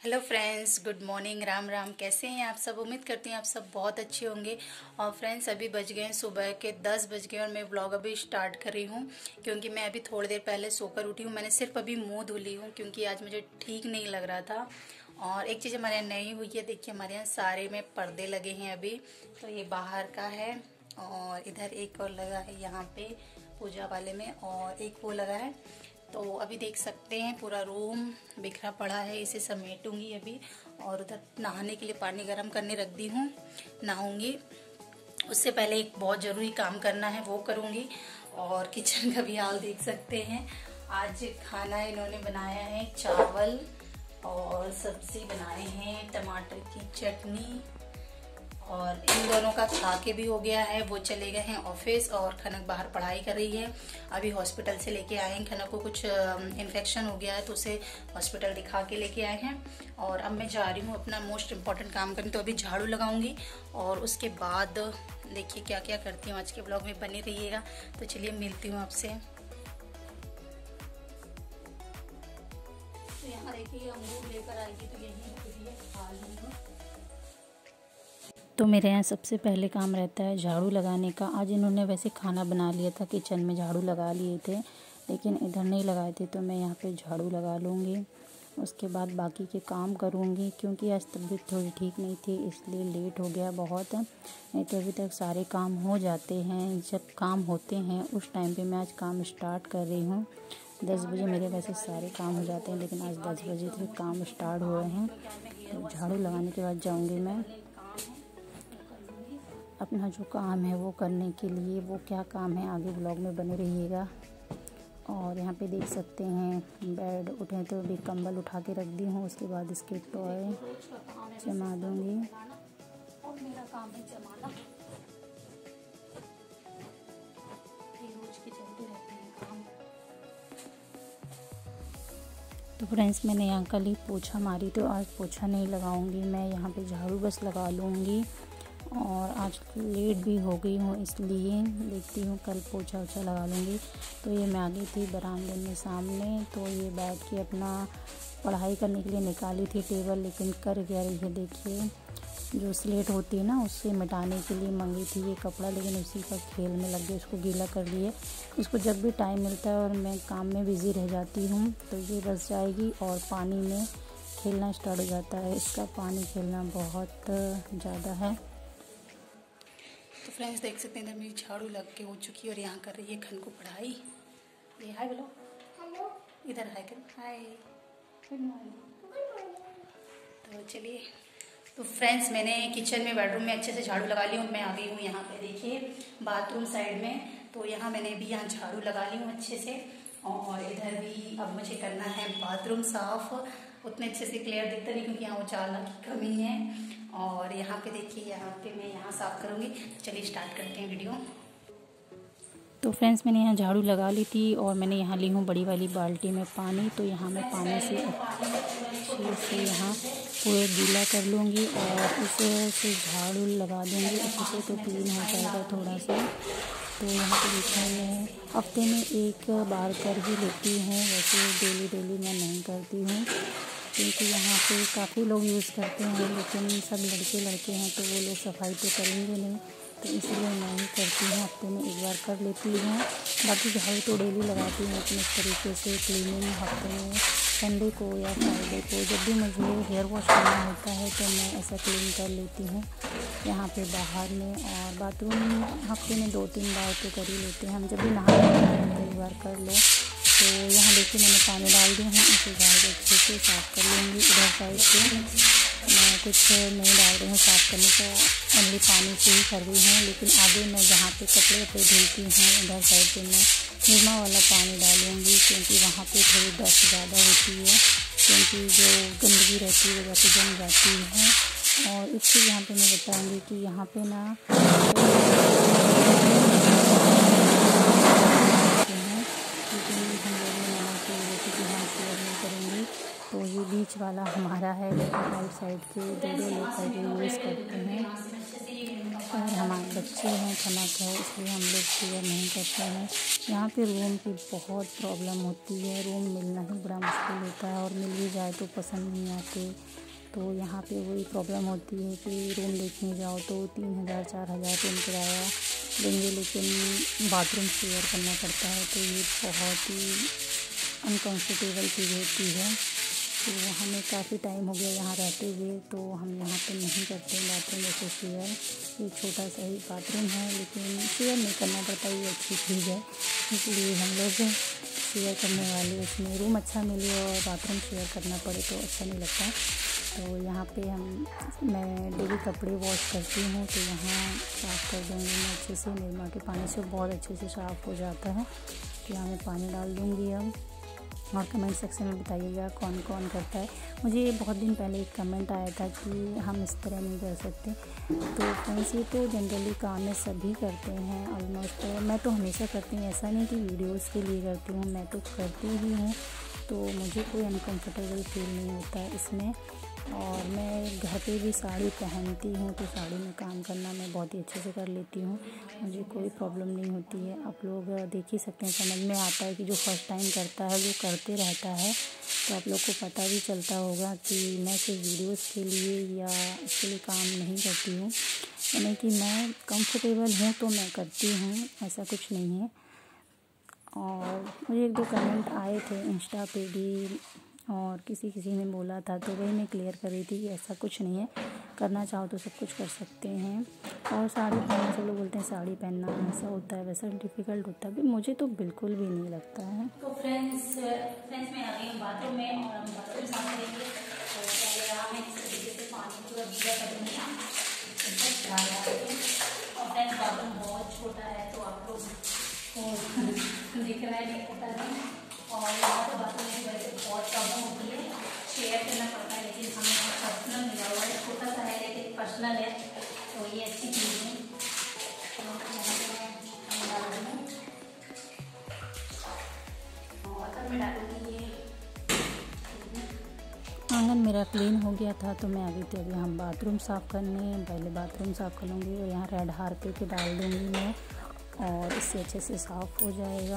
Hello friends, good morning, Ram Ram. कैसे हैं आप सब? उम्मीद करती हैं आप सब बहुत अच्छे होंगे। और फ्रेंड्स, अभी बज गए हैं सुबह के 10 बज गए और मैं व्लॉग अभी स्टार्ट कर रही हूँ क्योंकि मैं अभी थोड़ी देर पहले सोकर उठी हूँ। मैंने सिर्फ अभी मुंह धो ली हूँ क्योंकि आज मुझे ठीक नहीं लग रहा था। और एक चीज़ हमारे यहाँ नई हुई है, देखिए हमारे यहाँ सारे में पर्दे लगे हैं अभी। तो ये बाहर का है और इधर एक और लगा है यहाँ पे पूजा वाले में, और एक वो लगा है। तो अभी देख सकते हैं पूरा रूम बिखरा पड़ा है, इसे समेटूंगी अभी। और उधर नहाने के लिए पानी गर्म करने रख दी हूँ, नहाऊंगी। उससे पहले एक बहुत ज़रूरी काम करना है, वो करूँगी। और किचन का भी हाल देख सकते हैं। आज खाना इन्होंने बनाया है, चावल और सब्जी बनाए हैं, टमाटर की चटनी। और इन दोनों का खा के भी हो गया है, वो चले गए हैं ऑफिस और खनक बाहर पढ़ाई कर रही है। अभी हॉस्पिटल से लेके आए हैं, खनक को कुछ इन्फेक्शन हो गया है तो उसे हॉस्पिटल दिखा के लेके आए हैं। और अब मैं जा रही हूँ अपना मोस्ट इम्पॉर्टेंट काम करने। तो अभी झाड़ू लगाऊंगी और उसके बाद देखिए क्या क्या करती हूँ। आज के ब्लॉग में बने रहिएगा। तो चलिए मिलती हूँ आपसे। तो यहाँ देखिए अंगूर लेकर आएगी तो यही खा लूँगा। तो मेरे यहाँ सबसे पहले काम रहता है झाड़ू लगाने का। आज इन्होंने वैसे खाना बना लिया था, किचन में झाड़ू लगा लिए थे, लेकिन इधर नहीं लगाए थे, तो मैं यहाँ पे झाड़ू लगा लूँगी। उसके बाद बाकी के काम करूँगी क्योंकि आज तबीयत थोड़ी ठीक नहीं थी, इसलिए लेट हो गया बहुत। नहीं तो अभी तक सारे काम हो जाते हैं। जब काम होते हैं उस टाइम पे मैं आज काम स्टार्ट कर रही हूँ। 10 बजे मेरे वैसे सारे काम हो जाते हैं, लेकिन आज 10 बजे से काम स्टार्ट हुए हैं। तो झाड़ू लगाने के बाद जाऊँगी मैं अपना जो काम है वो करने के लिए। वो क्या काम है आगे ब्लॉग में बने रहिएगा। और यहाँ पे देख सकते हैं बेड उठे तो भी कंबल उठा के रख दी हूँ। उसके बाद इसके टॉय जमा दूँगी। और मेरा काम है जमाना, रोज के चलते रहते हैं काम। तो फ्रेंड्स, मैंने यहाँ कल ही पोछा मारी, तो आज पोछा नहीं लगाऊंगी मैं, यहाँ पे झाड़ू बस लगा लूँगी। और आज लेट भी हो गई हूँ, इसलिए देखती हूँ कल पोछा वोछा लगा लूँगी। तो ये मैं आ गई थी बरामदे में सामने, तो ये बैठ के अपना पढ़ाई करने के लिए निकाली थी टेबल, लेकिन कर क्या रही है देखिए। जो स्लेट होती है ना, उससे मिटाने के लिए मंगी थी ये कपड़ा, लेकिन उसी का खेल में लग गई, उसको गीला कर लिए। उसको जब भी टाइम मिलता है और मैं काम में बिज़ी रह जाती हूँ तो ये बस जाएगी और पानी में खेलना स्टार्ट हो जाता है। इसका पानी खेलना बहुत ज़्यादा है। तो फ्रेंड्स देख सकते हैं, इधर मेरी झाड़ू लग के हो चुकी है और यहाँ कर रही है खन को पढ़ाई। ये हाय बोलो, हेलो। इधर हाय कर, हाय, गुड मॉर्निंग। तो चलिए, तो फ्रेंड्स मैंने किचन में बेडरूम में अच्छे से झाड़ू लगा ली हूँ। मैं आ गई हूँ यहाँ पे देखिए बाथरूम साइड में। तो यहाँ मैंने भी यहाँ झाड़ू लगा ली हूँ अच्छे से। और इधर भी अब मुझे करना है बाथरूम साफ। उतने अच्छे से क्लियर दिखता नहीं क्योंकि यहाँ उजाला की कमी है। और यहाँ पे देखिए, यहाँ पे मैं यहाँ साफ करूँगी। चलिए स्टार्ट करते हैं वीडियो। तो फ्रेंड्स मैंने यहाँ झाड़ू लगा ली थी और मैंने यहाँ ली हूँ बड़ी वाली बाल्टी में पानी। तो यहाँ मैं पानी से अच्छे से यहाँ पूरे गीला कर लूँगी और इसे झाड़ू लगा दूँगी अच्छे से, तो क्लीन हो जाएगा थोड़ा सा। तो यहाँ पे देखिए मैं हफ्ते में एक बार कर ही लेती हूँ, वैसे डेली मैं नहीं करती हूँ क्योंकि यहाँ पे काफ़ी लोग यूज़ करते हैं, लेकिन सब लड़के हैं तो वो लोग सफाई तो करेंगे नहीं, तो इसलिए मैं ही करती हूँ, हफ्ते में एक बार कर लेती हूँ। बाकी झाड़ू तो डेली लगाती हूँ अपने तरीके से। क्लीनिंग हफ्ते में संडे को या फ्राइडे को जब भी मुझे हेयर वॉश करना होता है तो मैं ऐसा क्लीन कर लेती हूँ यहाँ पे बाहर में। और बाथरूम हफ्ते में 2-3 बार तो कर ही लेते हैं हम, जब भी नहाते हैं कई बार कर लो। तो यहाँ देखिए मैंने पानी डाल दिया है, इसे झाड़ू अच्छे से साफ़ कर लूँगी। इधर साइड से मैं कुछ नहीं डाल रही हूँ साफ़ करने का, ओनली पानी से ही कर रही हूँ। लेकिन आगे मैं जहाँ पे कपड़े धुलती हूँ उधर साइड पे मैं निरमा वाला पानी डालूँगी क्योंकि वहाँ पे थोड़ी डस्ट ज़्यादा होती है, क्योंकि जो गंदगी रहती है वो जाके जम जाती है। और एक चीज़ यहाँ पे मैं बताऊँगी कि यहाँ पे ना करेंगे। तो ये बीच वाला हमारा है, लेकिन राइट साइड के 2 लोग करके यूज़ करते हैं। पर हमारे बच्चे हैं, खनक है, इसलिए हम लोग शेयर नहीं करते हैं। यहाँ पे रूम की बहुत प्रॉब्लम होती है, रूम मिलना ही बड़ा मुश्किल होता है और मिल भी जाए तो पसंद नहीं आते। तो यहाँ पे वही प्रॉब्लम होती है कि रूम देखने जाओ तो 3000 4000 रूम किराया देंगे, लेकिन बाथरूम शेयर करना पड़ता है। तो ये बहुत ही अनकम्फर्टेबल चीज़ होती है। तो हमें काफ़ी टाइम हो गया यहाँ रहते हुए, तो हम यहाँ पे नहीं करते बाथरूम वैसे शेयर। ये छोटा सा ही बाथरूम है, लेकिन शेयर नहीं करना पड़ता, ये अच्छी चीज़ है। इसलिए हम लोग शेयर करने वाले, उसमें रूम अच्छा मिले और बाथरूम शेयर करना पड़े तो अच्छा नहीं लगता। तो यहाँ पे मैं डेली कपड़े वॉश करती हूँ, तो यहाँ साफ़ कर दूँगी मैं अच्छे से। निरमा के पानी से बहुत अच्छे से साफ़ हो जाता है। तो यहाँ मैं पानी डाल दूँगी अब, और कमेंट सेक्शन में बताइएगा कौन कौन करता है। मुझे बहुत दिन पहले एक कमेंट आया था कि हम इस तरह नहीं कर सकते। तो फ्रेंड्स, ये तो जनरली काम में सभी करते हैं ऑलमोस्ट। मैं तो हमेशा करती हूँ, ऐसा नहीं कि वीडियोस के लिए करती हूँ, मैं तो करती ही हूँ। तो मुझे कोई अनकंफर्टेबल फील नहीं होता है इसमें। और मैं घर पे भी साड़ी पहनती हूँ, तो साड़ी में काम करना मैं बहुत ही अच्छे से कर लेती हूँ, मुझे कोई प्रॉब्लम नहीं होती है। आप लोग देख ही सकते हैं, समझ में आता है कि जो फर्स्ट टाइम करता है वो करते रहता है। तो आप लोग को पता भी चलता होगा कि मैं सिर्फ वीडियोस के लिए या इसके लिए काम नहीं करती हूँ, यानी कि मैं कंफर्टेबल हूँ तो मैं करती हूँ, ऐसा कुछ नहीं है। और मुझे 1-2 कमेंट आए थे इंस्टा पे भी, और किसी ने बोला था, तो वही मैं क्लियर कर रही थी कि ऐसा कुछ नहीं है, करना चाहो तो सब कुछ कर सकते हैं। और साड़ी पहनना, सब लोग बोलते हैं साड़ी पहनना ऐसा होता है वैसा डिफ़िकल्ट होता है, मुझे तो बिल्कुल भी नहीं लगता है। तो फ्रेंड्स मैं आ गई हूँ बाथरूम में, और हम बाथरूम साफ करेंगे। तो पहले यहाँ मैं इस तरीके से पानी पूरा गीला कर दूँगी, और फ्रेंड्स बाथरूम बहुत छोटा है, तो आप लोग दिख रहा है नहीं पता नहीं। और यहाँ पर बाथरूम की वजह से बहुत प्रॉब्लम होती है, शेयर करना पड़ता है, लेकिन हमें पर्सनल मिला हुआ है, छोटा सा है लेकिन पर्सनल है, तो ये अच्छी चीज़ है। तो मैं डाल दूँगी, और अगर मैं डालूँगी ये। आंगन मेरा क्लीन हो गया था, तो मैं अभी हम बाथरूम साफ़ करने, पहले बाथरूम साफ़ कर लूँगी, और यहाँ रेड हार्पिक डाल दूँगी मैं, और इससे अच्छे से साफ़ हो जाएगा।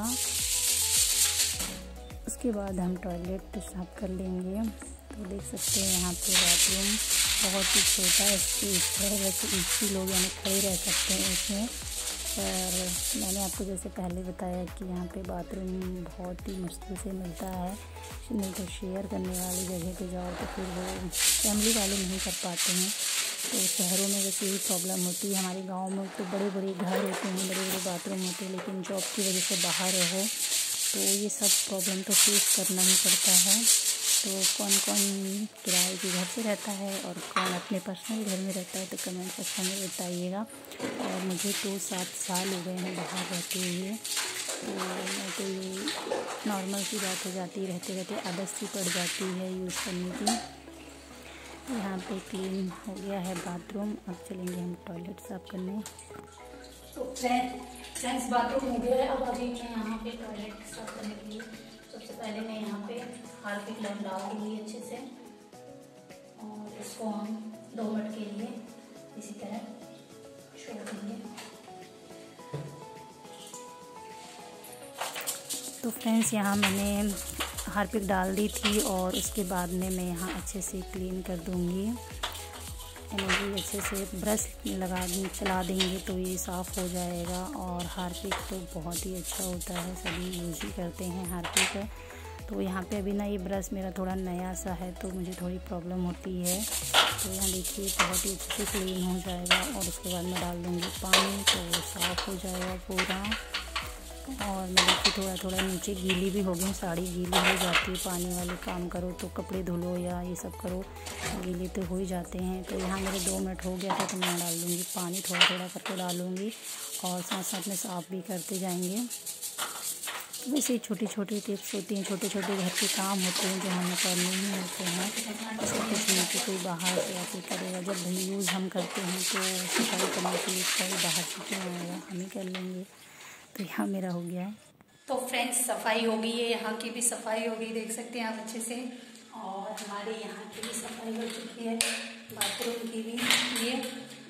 उसके बाद हम टॉयलेट साफ़ कर लेंगे। तो देख सकते हैं यहाँ पे बाथरूम बहुत ही छोटा स्पेस है, वैसे एक ही लोग यानी खड़े रह सकते हैं इसमें। पर मैंने आपको जैसे पहले बताया कि यहाँ पे बाथरूम बहुत ही मुश्किल से मिलता है, नहीं तो शेयर करने वाली जगह पे जाओ तो फिर वो फैमिली वाले नहीं कर पाते हैं। तो शहरों में वैसे यही प्रॉब्लम होती है, हमारे गांव में तो बड़े बड़े घर होते हैं, बड़े बड़े बाथरूम होते हैं, लेकिन जॉब की वजह से बाहर रहो तो ये सब प्रॉब्लम तो फेस करना ही पड़ता है। तो कौन कौन किराए के घर से रहता है और कौन अपने पर्सनल घर में रहता है, तो कमेंट सेक्शन में बताइएगा। और मुझे तो 7 साल हो गए हैं बाहर रहते हुए, तो मैं तो ये नॉर्मल सी बात हो जाती है, रहते रहते आदत सी पड़ जाती है यूज़ करने की। यहाँ पे क्लीन हो गया है बाथरूम, अब चलेंगे हम टॉयलेट साफ़ करने। तो फ्रेंड्स बाथरूम हो गया है, अब अभी मैं यहाँ पे टॉयलेट साफ़ करने के लिए सबसे पहले मैं यहाँ पे हार्पिक डाल दूँगी अच्छे से, और इसको हम 2 मिनट के लिए इसी तरह छोड़ देंगे। तो फ्रेंड्स यहाँ मैंने हार्पिक डाल दी थी, और उसके बाद में मैं यहाँ अच्छे से क्लीन कर दूँगी, यानी अच्छे से ब्रश चला देंगे तो ये साफ़ हो जाएगा। और हार्पिक तो बहुत ही अच्छा होता है, सभी यूज़ ही करते हैं हार्पिक। तो यहाँ पे अभी ना ये ब्रश मेरा थोड़ा नया सा है, तो मुझे थोड़ी प्रॉब्लम होती है। तो यहाँ देखिए बहुत ही अच्छे से क्लीन हो जाएगा, और उसके बाद मैं डाल दूँगी पानी, तो वो साफ़ हो जाएगा पूरा। और मैं देखिए थोड़ा थोड़ा नीचे गीली भी हो गई, साड़ी गीली हो जाती है, पानी वाले काम करो तो कपड़े धुलो या ये सब करो, गीले तो हो ही जाते हैं। तो यहाँ मेरे 2 मिनट हो गया था, तो मैं डाल दूँगी पानी, थोड़ा थोड़ा करके डालूँगी, और साथ साथ में साफ़ भी करते जाएंगे। तो वैसे छोटी छोटी टिप्स होती हैं, छोटे छोटे घर के काम होते हैं जो हमें करने ही होते हैं, ऐसा कुछ नहीं कि कोई बाहर से आके करेगा। जब भाई यूज़ हम करते हैं तो सफाई करने के लिए कोई बाहर से क्यों आएगा, हम ही कर लेंगे। तो यहाँ मेरा हो गया है। तो फ्रेंड्स सफाई हो गई है, यहाँ की भी सफाई हो गई, देख सकते हैं आप अच्छे से। और हमारे यहाँ की भी सफाई हो चुकी है, बाथरूम की भी। ये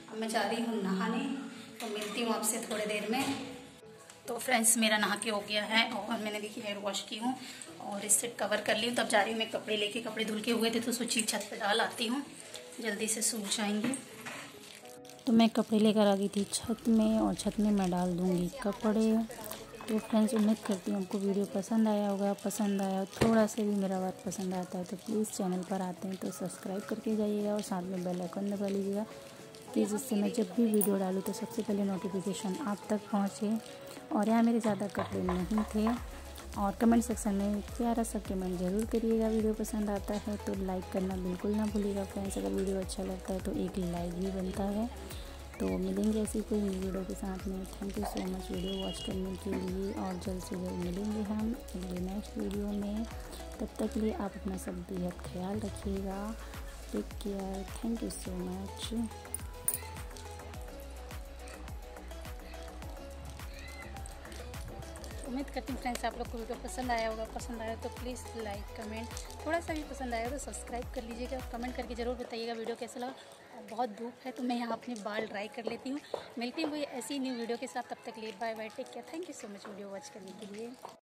अब मैं जा रही हूँ नहाने, तो मिलती हूँ आपसे थोड़ी देर में। तो फ्रेंड्स मेरा नहा के हो गया है और मैंने देखिए हेयर वॉश की हूँ और इससे कवर कर ली हूँ। तब जा रही हूँ मैं कपड़े लेके, कपड़े धुल के हुए थे तो सोची छत पे डाल आती हूँ, जल्दी से सूख जाएंगे। तो मैं कपड़े लेकर आ गई थी छत में और छत में मैं डाल दूँगी कपड़े। तो फ्रेंड्स उम्मीद करती हूँ आपको वीडियो पसंद आया होगा। पसंद आया थोड़ा सा भी मेरा बात पसंद आता है तो प्लीज़ चैनल पर आते हैं तो सब्सक्राइब करके जाइएगा और साथ में बेल आइकन दबा लीजिएगा कि जिससे मैं जब भी वीडियो डालूँ तो सबसे पहले नोटिफिकेशन आप तक पहुँचे। और यहाँ मेरे ज़्यादा कपड़े नहीं थे। और कमेंट सेक्शन में प्यारा सा कमेंट ज़रूर करिएगा। वीडियो पसंद आता है तो लाइक करना बिल्कुल ना भूलिएगा फ्रेंड्स। अगर वीडियो अच्छा लगता है तो एक लाइक भी बनता है। तो मिलेंगे ऐसी कोई नई वीडियो के साथ में। Thank you so much video watch करने के लिए और जल्द से जल्द मिलेंगे हम अगले नेक्स्ट वीडियो में। तब तक के लिए आप अपना सब बेहद ख्याल रखिएगा। Take care. Thank you so much. उम्मीद करती हूँ फ्रेंड्स आप लोग को वीडियो पसंद आया होगा। पसंद आया तो प्लीज़ लाइक कमेंट, थोड़ा सा भी पसंद आया तो सब्सक्राइब कर लीजिएगा। कमेंट करके ज़रूर बताइएगा वीडियो कैसा लगा। और बहुत धूप है तो मैं यहाँ अपने बाल ड्राई कर लेती हूँ। मिलती हूँ कोई ऐसी न्यू वीडियो के साथ, तब तक लिए bye bye, take care. Thank you so much video watch करने के लिए।